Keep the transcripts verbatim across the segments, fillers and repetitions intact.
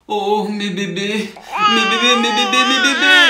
Oh, mes bébés, mes bébés, mes bébés, mes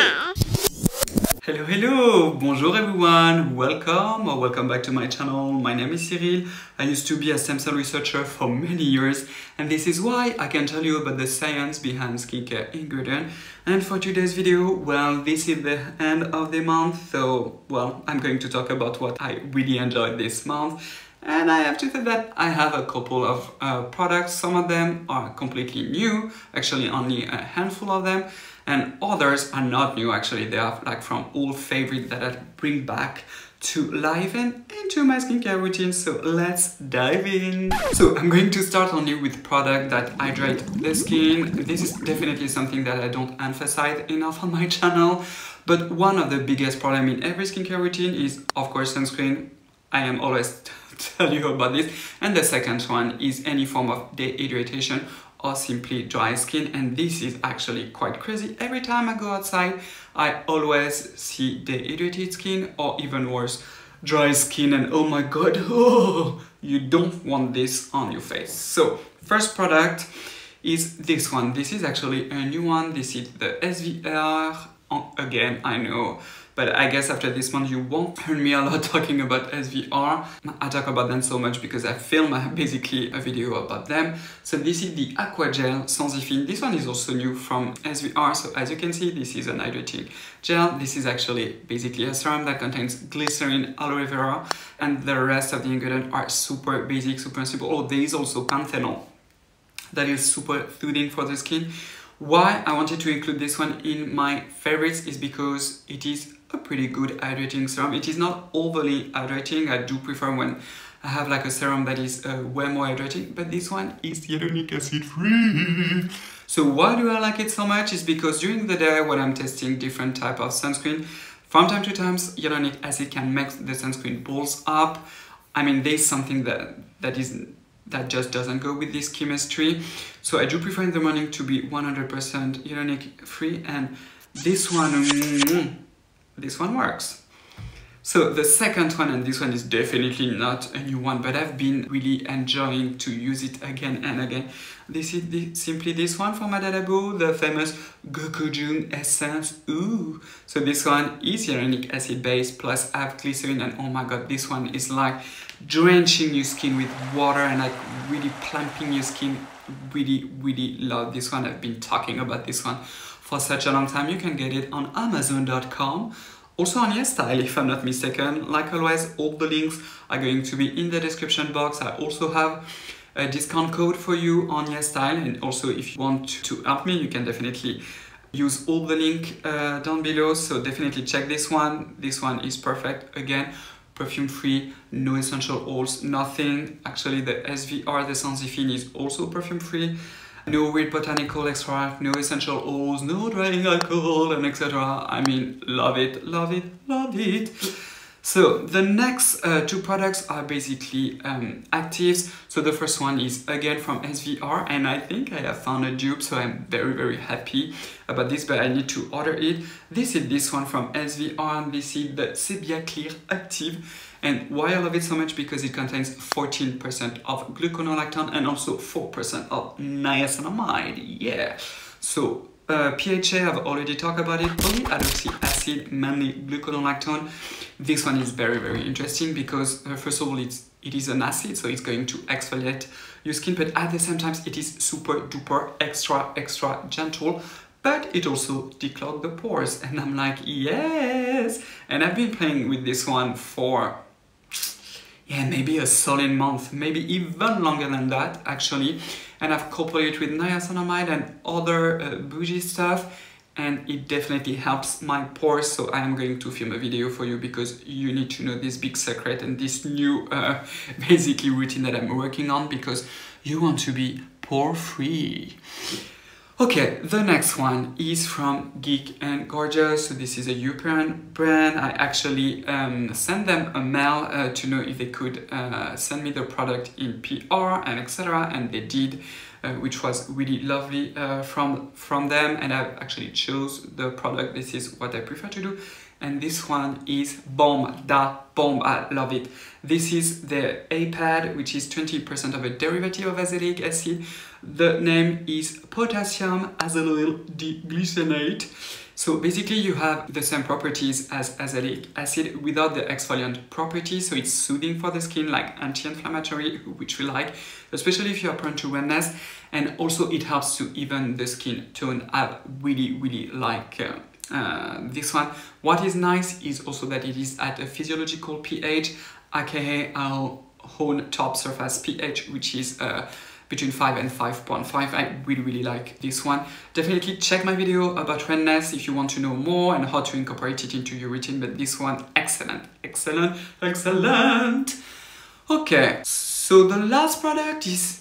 bébés. Hello, hello, bonjour everyone, welcome or welcome back to my channel. My name is Cyril. I used to be a stem cell researcher for many years, and this is why I can tell you about the science behind skincare ingredient. And for today's video, well, this is the end of the month, so, well, I'm going to talk about what I really enjoyed this month. And I have to say that I have a couple of uh, products. Some of them are completely new, actually only a handful of them, and others are not new, actually. They are like from old favorites that I bring back to life and into my skincare routine. So let's dive in. So I'm going to start only with products that hydrate the skin. This is definitely something that I don't emphasize enough on my channel, but one of the biggest problems in every skincare routine is, of course, sunscreen. I am always tell you about this. And the second one is any form of dehydration or simply dry skin, and this is actually quite crazy. Every time I go outside, I always see dehydrated skin or even worse, dry skin, and oh my god, oh, you don't want this on your face. So first product is this one. This is actually a new one. This is the S V R. Oh, again, I know, but I guess after this month you won't hear me a lot talking about S V R. I talk about them so much because I film basically a video about them. So this is the Aqua Gel Sensifine. This one is also new from S V R. So as you can see, this is an hydrating gel. This is actually basically a serum that contains glycerin, aloe vera, and the rest of the ingredients are super basic, super simple. Oh, there is also panthenol that is super soothing for the skin. Why I wanted to include this one in my favorites is because it is a pretty good hydrating serum. It is not overly hydrating. I do prefer when I have like a serum that is uh, way more hydrating, but this one is hyaluronic acid free. So why do I like it so much? Is because during the day when I'm testing different type of sunscreen, from time to time hyaluronic acid can make the sunscreen balls up. I mean, there's something that that is that just doesn't go with this chemistry. So I do prefer in the morning to be one hundred percent hyaluronic free, and this one, mm, this one works. So the second one, and this one is definitely not a new one, but I've been really enjoying to use it again and again. This is the, simply this one from Adalabo, the famous Gokujun Essence. Ooh! So this one is hyaluronic acid based plus have glycerin, and oh my god, this one is like drenching your skin with water and like really plumping your skin. Really, really love this one. I've been talking about this one for such a long time. You can get it on Amazon dot com. Also on YesStyle, if I'm not mistaken. Like always, all the links are going to be in the description box. I also have a discount code for you on YesStyle, and also if you want to help me, you can definitely use all the link uh, down below. So definitely check this one. This one is perfect. Again, perfume free, no essential oils, nothing. Actually, the S V R, the Sensifine, is also perfume free. No weird botanical extract, no essential oils, no drying alcohol, and et cetera. I mean, love it, love it, love it. So the next uh, two products are basically um, actives. So the first one is again from S V R, and I think I have found a dupe, so I'm very, very happy about this, but I need to order it. This is this one from S V R, and this is the Sebia Clear Active. And why I love it so much? Because it contains fourteen percent of gluconolactone and also four percent of niacinamide. Yeah. So uh, P H A, I've already talked about it. Polyhydroxy acid, mainly gluconolactone. This one is very, very interesting because uh, first of all, it's it is an acid, so it's going to exfoliate your skin, but at the same time, it is super duper extra, extra gentle. But it also declogs the pores, and I'm like, yes! And I've been playing with this one for, yeah, maybe a solid month, maybe even longer than that, actually. And I've coupled it with niacinamide and other uh, bougie stuff, and it definitely helps my pores. So I am going to film a video for you because you need to know this big secret and this new, uh, basically, routine that I'm working on, because you want to be pore-free. Okay, the next one is from Geek and Gorgeous. So this is a European brand. I actually um, sent them a mail uh, to know if they could uh, send me the product in P R and et cetera. And they did, uh, which was really lovely uh, from, from them. And I actually chose the product. This is what I prefer to do. and this one is bomb, da bomb, I love it. This is the A PAD, which is twenty percent of a derivative of azelaic acid. The name is potassium azelaic diglycinate. So basically you have the same properties as azelaic acid without the exfoliant properties, so it's soothing for the skin, like anti-inflammatory, which we like, especially if you are prone to redness, and also it helps to even the skin tone. I really, really like uh, uh, this one. What is nice is also that it is at a physiological pH, aka our own top surface pH, which is uh, between five and five point five. I really, really like this one. Definitely check my video about redness if you want to know more and how to incorporate it into your routine, but this one, excellent, excellent, excellent. Okay, so the last product is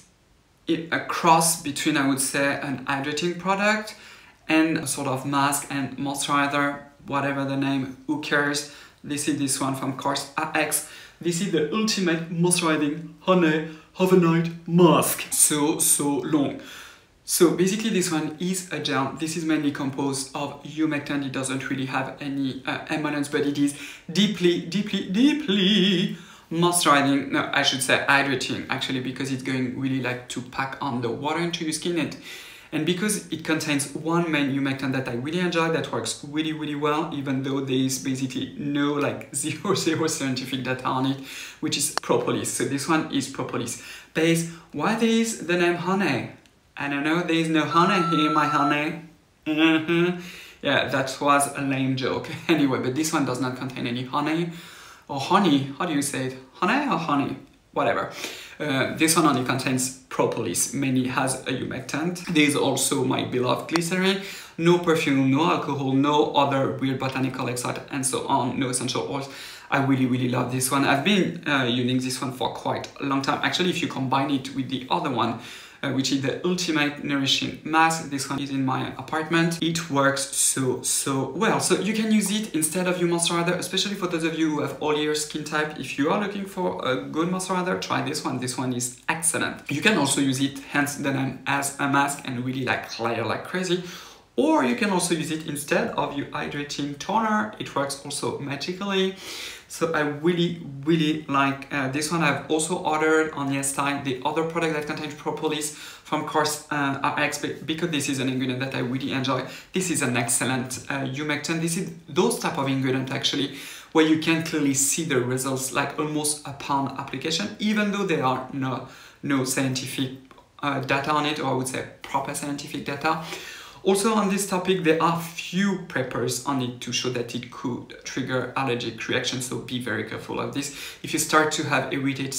a cross between, I would say, an hydrating product and a sort of mask and moisturizer, whatever the name, who cares. This is this one from Course R X. This is the ultimate moisturizing honey overnight mask. So, so long. So basically this one is a gel. This is mainly composed of humectant. It doesn't really have any uh, emollients, but it is deeply, deeply, deeply moisturizing. No, I should say hydrating, actually, because it's going really like to pack on the water into your skin. And, and because it contains one main humectant that I really enjoy, that works really, really well, even though there is basically no, like zero, zero scientific data on it, which is propolis. So this one is propolis based. Why there is the name honey? I don't know, there is no honey here, my honey. Mm-hmm. Yeah, that was a lame joke. Anyway, but this one does not contain any honey. Or honey, how do you say it? Honey or honey? Whatever. Uh, this one only contains propolis, mainly has a humectant. There is also my beloved glycerin, no perfume, no alcohol, no other weird botanical extract, and so on, no essential oils. I really, really love this one. I've been uh, using this one for quite a long time. Actually, if you combine it with the other one, Uh, which is the ultimate nourishing mask. This one is in my apartment. It works so, so well. So you can use it instead of your moisturizer, especially for those of you who have oilier skin type. If you are looking for a good moisturizer, try this one. This one is excellent. You can also use it, hence the name, as a mask and really like layer like crazy. Or you can also use it instead of your hydrating toner. It works also magically. So I really, really like uh, this one. I've also ordered on YesStyle the other product that contains propolis from Course uh, R X, because this is an ingredient that I really enjoy. This is an excellent uh, humectant. This is those type of ingredient actually where you can clearly see the results, like almost upon application, even though there are no, no scientific uh, data on it, or I would say proper scientific data. Also on this topic, there are few papers on it to show that it could trigger allergic reactions, so be very careful of this. If you start to have irritated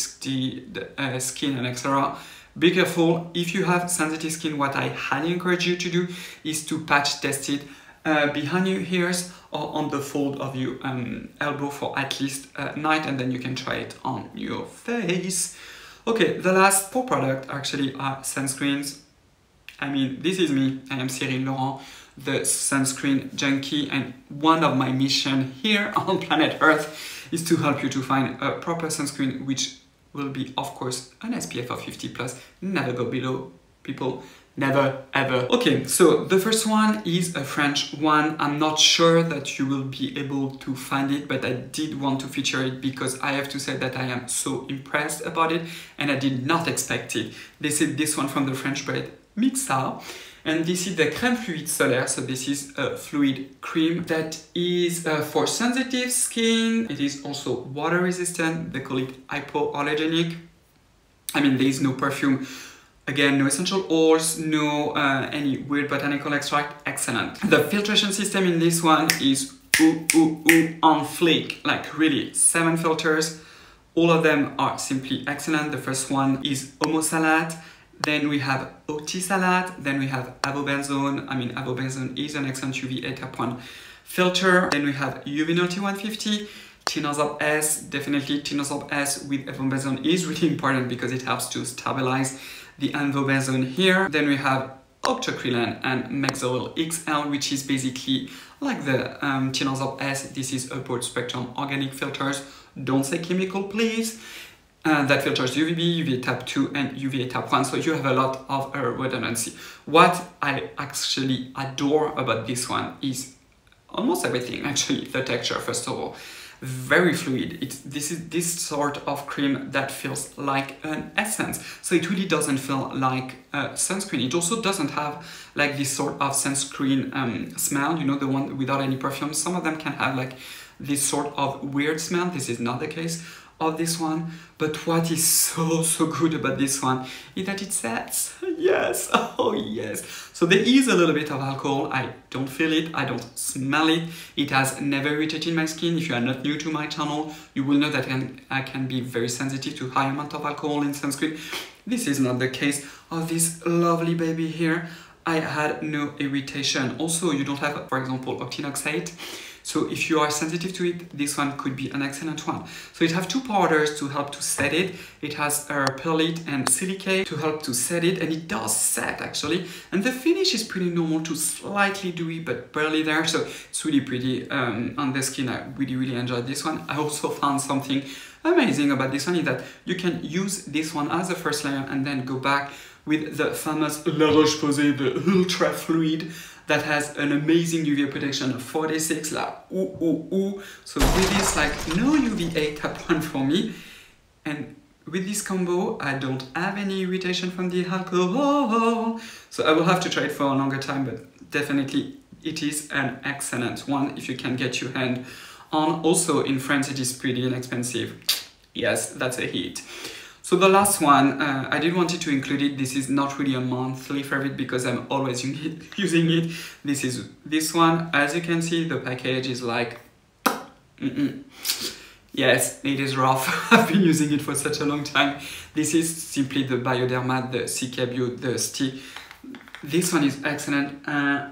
uh, skin and et cetera, be careful. If you have sensitive skin, what I highly encourage you to do is to patch test it uh, behind your ears or on the fold of your um, elbow for at least a night, and then you can try it on your face. Okay, the last four products actually are sunscreens. I mean, this is me. I am Cyril Laurent, the sunscreen junkie, and one of my missions here on planet Earth is to help you to find a proper sunscreen, which will be, of course, an S P F of fifty plus. Never go below, people. Never, ever. Okay, so the first one is a French one. I'm not sure that you will be able to find it, but I did want to feature it because I have to say that I am so impressed about it, and I did not expect it. This is this one from the French brand Mixa, and this is the crème fluide solaire. So this is a fluid cream that is uh, for sensitive skin. It is also water resistant. They call it hypoallergenic. I mean, there is no perfume. Again, no essential oils, no uh, any weird botanical extract. Excellent. The filtration system in this one is ooh, ooh, ooh, on fleek. Like really, seven filters. All of them are simply excellent. The first one is Homosalate. Then we have Otisalate, then we have avobenzone. I mean, avobenzone is an excellent U V A type one filter. Then we have Uvinol T one fifty, Tinosorb S. Definitely Tinosorb S with avobenzone is really important because it helps to stabilize the avobenzone here. Then we have Octocrylene and Mexoryl X L, which is basically like the um, Tinosorb S. This is a broad spectrum organic filters. Don't say chemical, please. Uh, that filters U V B, U V A type two, and U V A type one, so you have a lot of uh, redundancy. What I actually adore about this one is almost everything actually. The texture, first of all, very fluid. It's this is this sort of cream that feels like an essence, so it really doesn't feel like uh, sunscreen. It also doesn't have like this sort of sunscreen um, smell, you know, the one without any perfume. Some of them can have like this sort of weird smell. This is not the case of this one. But what is so so good about this one is that it sets. Yes, oh yes. So there is a little bit of alcohol. I don't feel it, I don't smell it. It has never irritated my skin. If you are not new to my channel, you will know that I can, I can be very sensitive to high amount of alcohol in sunscreen. This is not the case of this lovely baby here. I had no irritation. Also, you don't have, for example, octinoxate. So if you are sensitive to it, this one could be an excellent one. So it has two powders to help to set it. It has a perlite and silicate to help to set it, and it does set actually. And the finish is pretty normal to slightly dewy, but barely there. So it's really pretty um, on the skin. I really, really enjoyed this one. I also found something amazing about this one is that you can use this one as a first layer and then go back with the famous La Roche-Posay, the Ultra Fluid, that has an amazing U V A protection of forty-six, like ooh, ooh, ooh. So with this, like no U V A type one for me. And with this combo, I don't have any irritation from the alcohol. So I will have to try it for a longer time, but definitely it is an excellent one if you can get your hand on. Also in France, it is pretty inexpensive. Yes, that's a hit. So the last one, uh, I did wanted to include it. This is not really a monthly favorite because I'm always using it. This is this one. As you can see, the package is like, mm-mm. Yes, it is rough. I've been using it for such a long time. This is simply the Bioderma, the C K Bio, the stick. This one is excellent. Uh,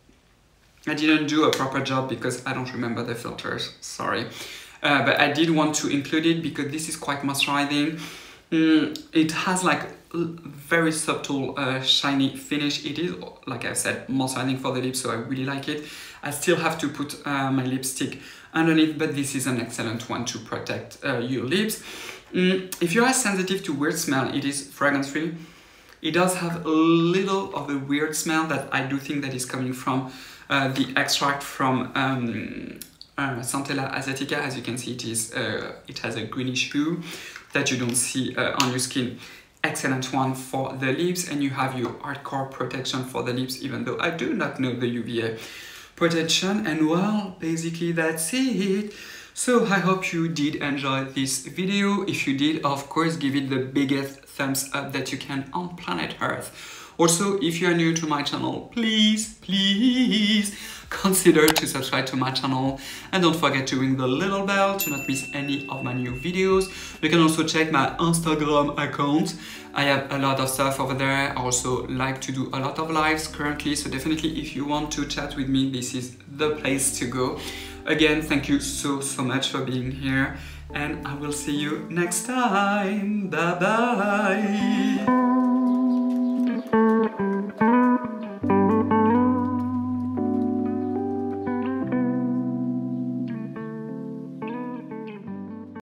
I didn't do a proper job because I don't remember the filters, sorry. Uh, but I did want to include it because this is quite moisturizing. Mm, it has like very subtle uh, shiny finish. It is, like I said, moisturizing for the lips, so I really like it. I still have to put uh, my lipstick underneath, but this is an excellent one to protect uh, your lips. Mm, if you are sensitive to weird smell, it is fragrance free. It does have a little of a weird smell that I do think that is coming from uh, the extract from um, uh, Centella asiatica. As you can see, it is uh, it has a greenish hue that you don't see uh, on your skin. Excellent one for the lips, and you have your hardcore protection for the lips, even though I do not know the U V A protection. And well, basically that's it. So I hope you did enjoy this video. If you did, of course, give it the biggest thumbs up that you can on planet Earth. Also, if you are new to my channel, please, please consider to subscribe to my channel, and don't forget to ring the little bell to not miss any of my new videos. You can also check my Instagram account. I have a lot of stuff over there. I also like to do a lot of lives currently, so definitely if you want to chat with me, this is the place to go. Again, thank you so, so much for being here, and I will see you next time. Bye bye.